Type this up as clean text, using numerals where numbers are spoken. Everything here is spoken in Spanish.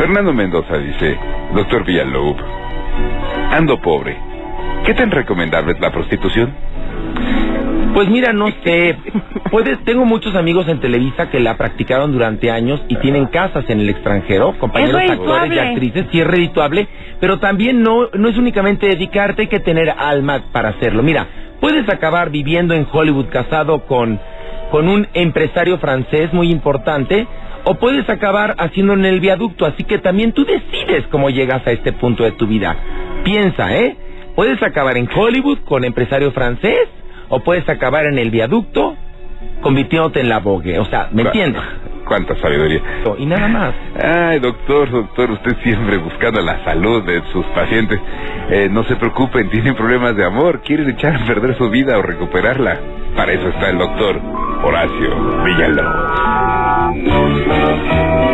Fernando Mendoza dice: doctor Villalobos, ando pobre. ¿Qué tan recomendable es la prostitución? Pues mira, no sé. Tengo muchos amigos en Televisa que la practicaron durante años y tienen casas en el extranjero, compañeros actores y actrices, sí es redituable, pero también no es únicamente dedicarte, hay que tener alma para hacerlo. Mira, puedes acabar viviendo en Hollywood casado con un empresario francés muy importante, o puedes acabar haciendo en el viaducto, así que también tú decides cómo llegas a este punto de tu vida. Piensa, puedes acabar en Hollywood con empresario francés, o puedes acabar en el viaducto convirtiéndote en la Vogue. O sea, ¿me entiendes? Cuánta sabiduría. Y nada más. Ay, doctor, usted siempre buscando la salud de sus pacientes. No se preocupen, tienen problemas de amor, quieren echar a perder su vida o recuperarla. Para eso está el doctor Horacio Villalobos.